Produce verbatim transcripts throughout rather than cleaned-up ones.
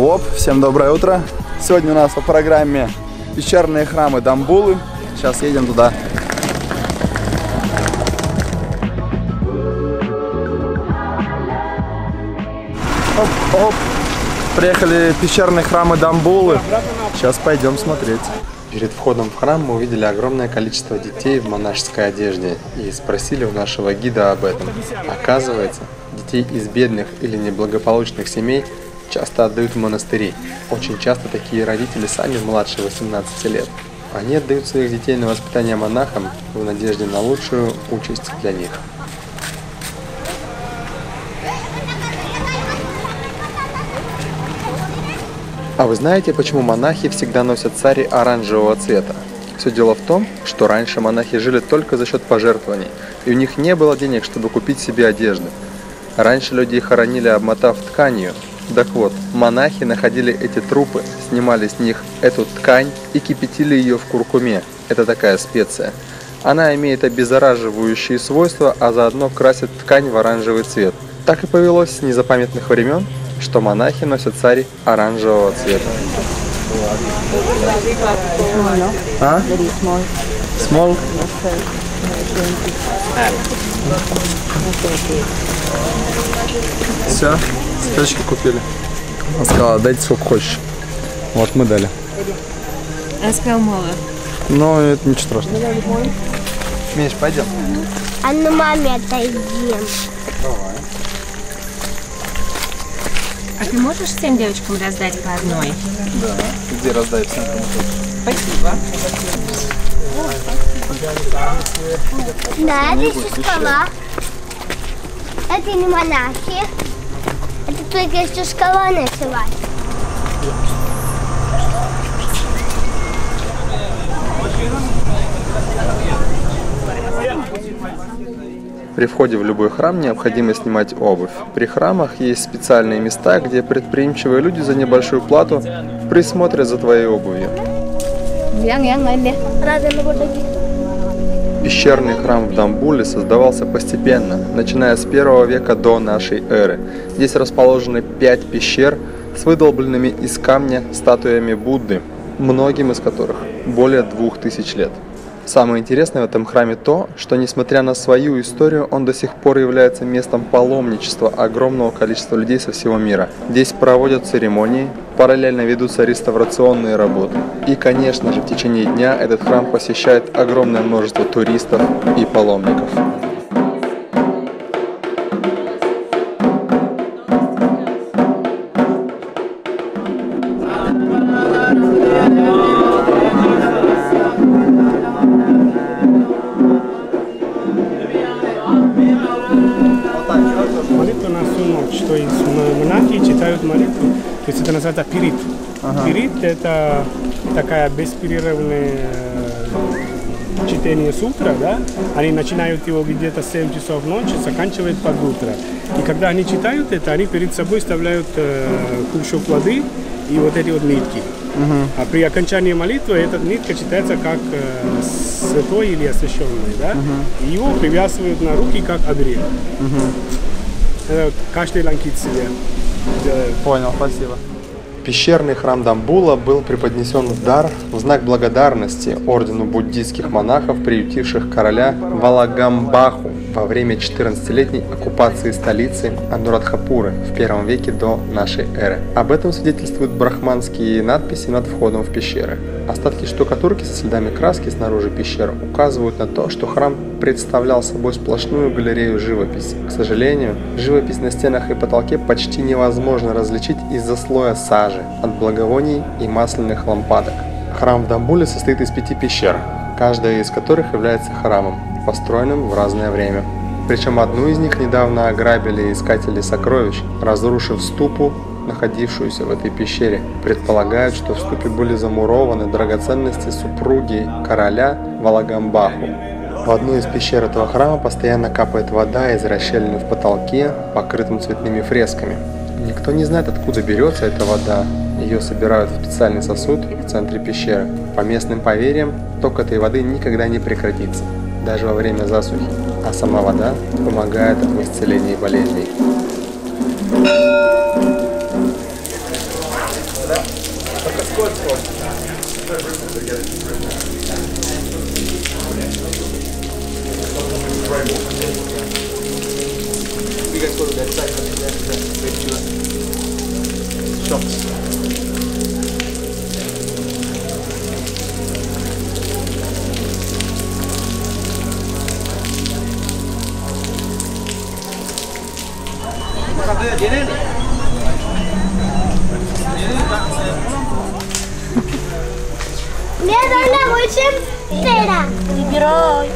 Оп, всем доброе утро. Сегодня у нас по программе пещерные храмы Дамбуллы. Сейчас едем туда. Оп, оп. Приехали в пещерные храмы Дамбуллы. Сейчас пойдем смотреть. Перед входом в храм мы увидели огромное количество детей в монашеской одежде и спросили у нашего гида об этом. Оказывается, детей из бедных или неблагополучных семей часто отдают в монастыри. Очень часто такие родители сами младше восемнадцати лет. Они отдают своих детей на воспитание монахам в надежде на лучшую участь для них. А вы знаете, почему монахи всегда носят сари оранжевого цвета? Все дело в том, что раньше монахи жили только за счет пожертвований, и у них не было денег, чтобы купить себе одежду. Раньше людей хоронили, обмотав тканью. Так вот, монахи находили эти трупы, снимали с них эту ткань и кипятили ее в куркуме. Это такая специя. Она имеет обеззараживающие свойства, а заодно красит ткань в оранжевый цвет. Так и повелось с незапамятных времен, что монахи носят сари оранжевого цвета. А? Small? Все, цветочки купили. Она сказала, дайте сколько хочешь. Вот мы дали. Я сказала мало. Но это ничего страшного. Миш, пойдем. А на маме отойдем. Давай. А ты можешь всем девочкам раздать по одной? Да. Где раздать всем, кому хочешь? Спасибо. Да, это еще скала. Это не монахи. Это только еще шкала началась. При входе в любой храм необходимо снимать обувь. При храмах есть специальные места, где предприимчивые люди за небольшую плату присмотрят за твоей обувью. Пещерный храм в Дамбулле создавался постепенно, начиная с первого века до нашей эры. Здесь расположены пять пещер с выдолбленными из камня статуями Будды, многим из которых более двух тысяч лет. Самое интересное в этом храме то, что несмотря на свою историю, он до сих пор является местом паломничества огромного количества людей со всего мира. Здесь проводят церемонии, параллельно ведутся реставрационные работы. И, конечно же, в течение дня этот храм посещает огромное множество туристов и паломников. Молитва на всю ночь, то есть монахи читают молитву, то есть это называется пирит. Ага. Пирит – это такая беспрерывное чтение сутра, да? Они начинают его где-то в семь часов ночи, заканчивают под утро. И когда они читают это, они перед собой вставляют э, кусок воды и вот эти вот нитки. Uh-huh. А при окончании молитвы эта нитка считается как э, святой или освященный, да? Uh-huh. И его привязывают на руки как оберег. Uh-huh. Это каждый ланкит себе делает. Понял, спасибо. Пещерный храм Дамбулла был преподнесен в дар в знак благодарности ордену буддийских монахов, приютивших короля Валагамбаху во время четырнадцатилетней оккупации столицы Анурадхапуры в первом веке до нашей эры. Об этом свидетельствуют брахманские надписи над входом в пещеры. Остатки штукатурки со следами краски снаружи пещеры указывают на то, что храм представлял собой сплошную галерею живописи. К сожалению, живопись на стенах и потолке почти невозможно различить из-за слоя сажи от благовоний и масляных лампадок. Храм в Дамбулле состоит из пяти пещер, каждая из которых является храмом, построенным в разное время. Причем одну из них недавно ограбили искатели сокровищ, разрушив ступу, находившуюся в этой пещере. Предполагают, что в ступе были замурованы драгоценности супруги короля Валагамбаху. В одну из пещер этого храма постоянно капает вода из расщелины в потолке, покрытым цветными фресками. Никто не знает, откуда берется эта вода. Ее собирают в специальный сосуд в центре пещеры. По местным поверьям, ток этой воды никогда не прекратится, даже во время засухи, а сама вода помогает в исцелении болезней. да? Только скользко. Мне нужно очень сыра. Выбирай.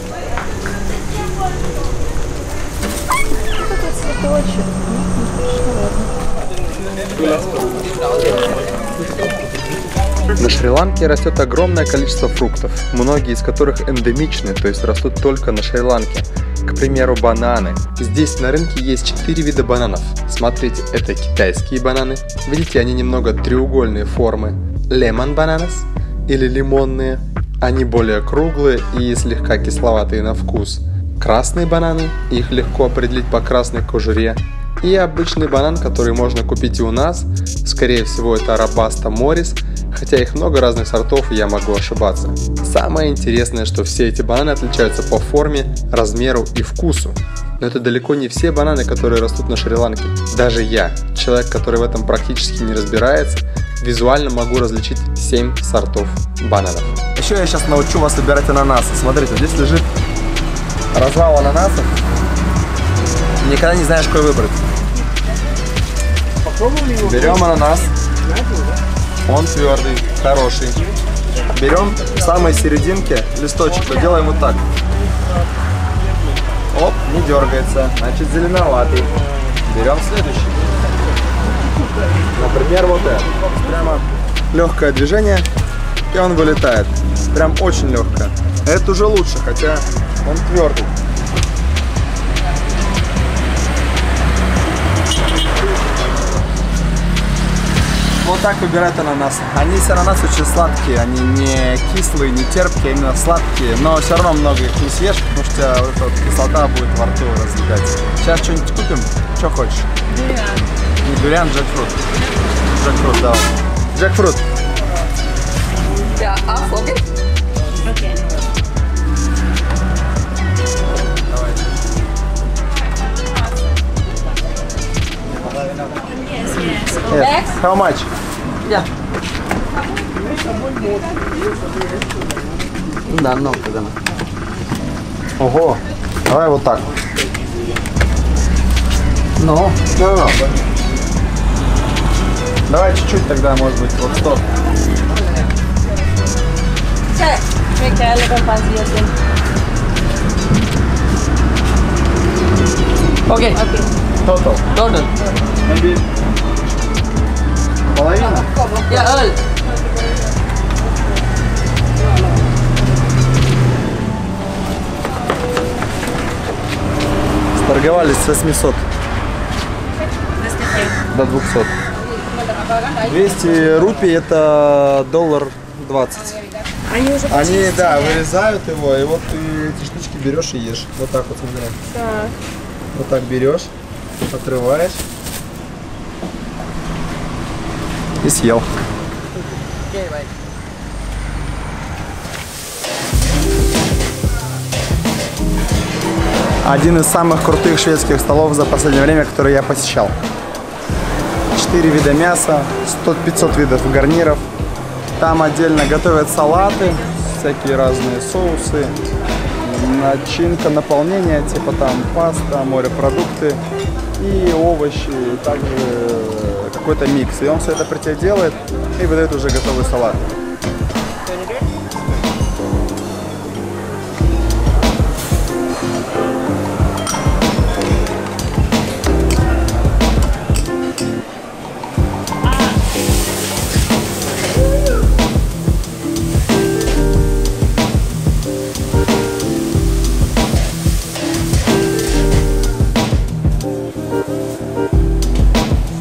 На Шри-Ланке растет огромное количество фруктов, многие из которых эндемичны, то есть растут только на Шри-Ланке. К примеру, бананы. Здесь на рынке есть четыре вида бананов. Смотрите, это китайские бананы. Видите, они немного треугольные формы. Лемон бананас или лимонные. Они более круглые и слегка кисловатые на вкус. Красные бананы, их легко определить по красной кожуре. И обычный банан, который можно купить и у нас. Скорее всего, это робаста морис, хотя их много разных сортов, и я могу ошибаться. Самое интересное, что все эти бананы отличаются по форме, размеру и вкусу. Но это далеко не все бананы, которые растут на Шри-Ланке. Даже я, человек, который в этом практически не разбирается, визуально могу различить семь сортов бананов. Еще я сейчас научу вас выбирать ананасы. Смотрите, здесь лежит развал ананасов. Никогда не знаешь, какой выбрать. Берем ананас. Он твердый, хороший. Берем в самой серединке листочек, то делаем вот так. Оп, не дергается, значит зеленоватый. Берем следующий. Например, вот это. Прямо легкое движение, и он вылетает. Прям очень легкое. Это уже лучше, хотя он твердый. Вот так выбирают ананасы. Они все ананасы очень сладкие, они не кислые, не терпкие, а именно сладкие. Но все равно много их не съешь, потому что вот эта вот кислота будет во рту разлетать. Сейчас что-нибудь купим? Что хочешь? Дуриан. Не дуриан, джекфрут. Джекфрут, давай. Джекфрут. Да, а окей. Окей. Yes. How much? Yeah. Да, много, да. Ого. Давай вот так. Ну. No, no. Давай чуть-чуть тогда, может быть, вот сто. Окей. Total. Total. Maybe половина? Я Эль. Торговались с восьмисот до двухсот. двести рупий это доллар двадцать. Они уже Они, да, вырезают его, и вот ты эти штучки берешь и ешь. Вот так вот, смотри. Так. Вот так берешь, отрываешь и съел. Один из самых крутых шведских столов за последнее время, который я посещал. Четыре вида мяса, сто-пятьсот видов гарниров. Там отдельно готовят салаты, всякие разные соусы, начинка, наполнение, типа там паста, морепродукты и овощи, и также какой-то микс. И он все это при тебе делает и выдает уже готовый салат.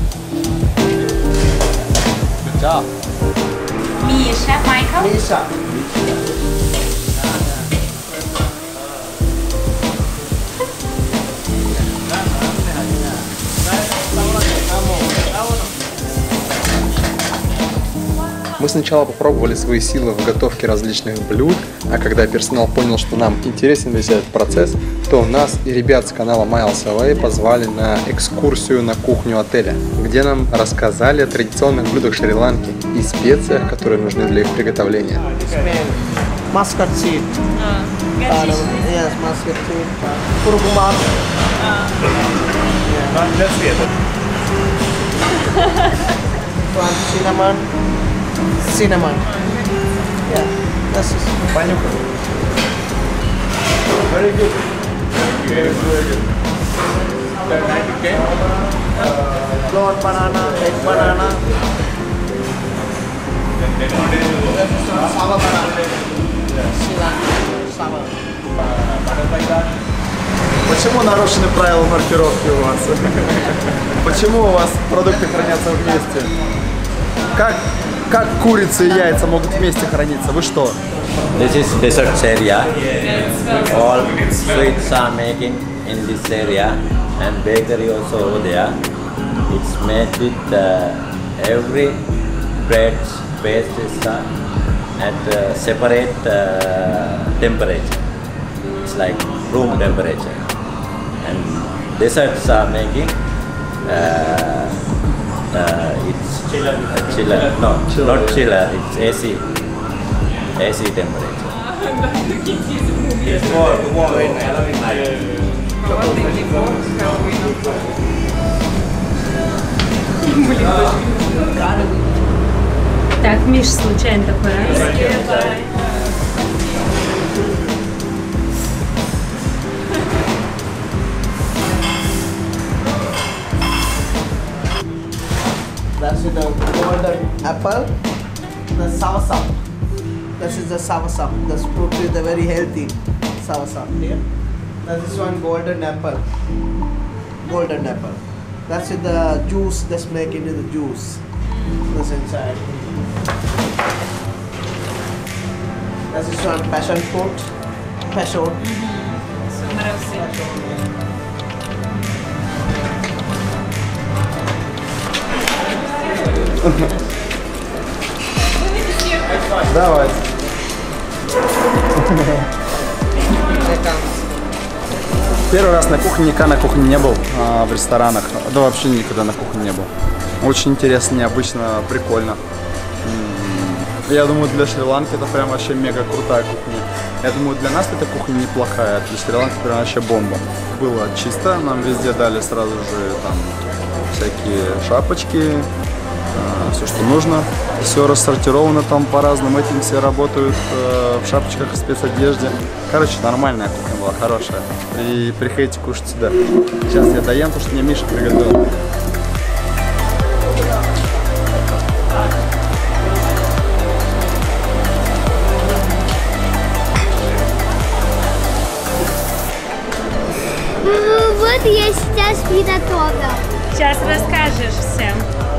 Misha, Michael. Миша. сначала попробовали свои силы в готовке различных блюд, а когда персонал понял, что нам интересен весь этот процесс, то нас и ребят с канала Miles Away позвали на экскурсию на кухню отеля, где нам рассказали о традиционных блюдах Шри-Ланки и специях, которые нужны для их приготовления. Mustard seed. Uh, yes, mustard seed. Kurkuma. One cinnamon. Cinnamon. Yeah, this is. Very good. Very good. Flour banana, egg banana. Sour banana. Шри Ланка. Sour. Почему нарушены правила маркировки у вас? Почему у вас продукты хранятся вместе? Как, как курица и яйца могут вместе храниться? Вы что? This is desert area. All sweets are making in this area, and bakery also over there. It's made with uh, every bread base is uh, at uh, separate uh, temperature. It's like room temperature. And desserts are making. Uh, uh, it's chiller. Uh, chiller. No, chiller. Not chiller. It's A C. A C temperature. Так, Миш, случайно такой раз. That's with the golden apple, the sour sop. This is the sour sop. This fruit is the very healthy sour sop here. This is one golden apple. Golden apple. That's with the juice. That's make into the juice. This inside. This is one passion fruit. Passion. Давайте. Первый раз на кухне, никогда на кухне не был, а в ресторанах, да вообще никогда на кухне не был. Очень интересно, необычно, прикольно. Я думаю, для Шри-Ланки это прям вообще мега крутая кухня. Я думаю, для нас эта кухня неплохая, для Шри-Ланки прям вообще бомба. Было чисто, нам везде дали сразу же там всякие шапочки, все, что нужно. Все рассортировано там по разным этим, все работают э, в шапочках и спецодежде. Короче, нормальная кухня была, хорошая. И приходите кушать сюда. Сейчас я доем то, что мне Миша приготовил. Вот я сейчас приготовила. Сейчас расскажешь всем.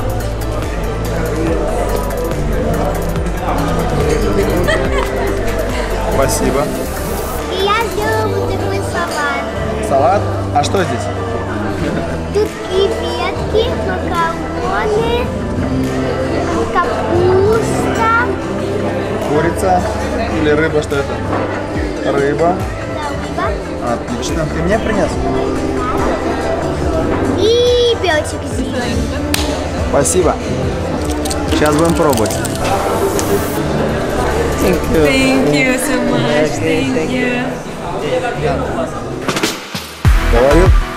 Спасибо. И я сделала вот такой салат. Салат? А что здесь? Тут креветки, макароны, капуста. Курица или рыба, что это? Рыба. Да, рыба. Отлично. Ты мне принес? И перчик зеленый. Спасибо. Сейчас будем пробовать. Thank you so much. Thank you. Говорю.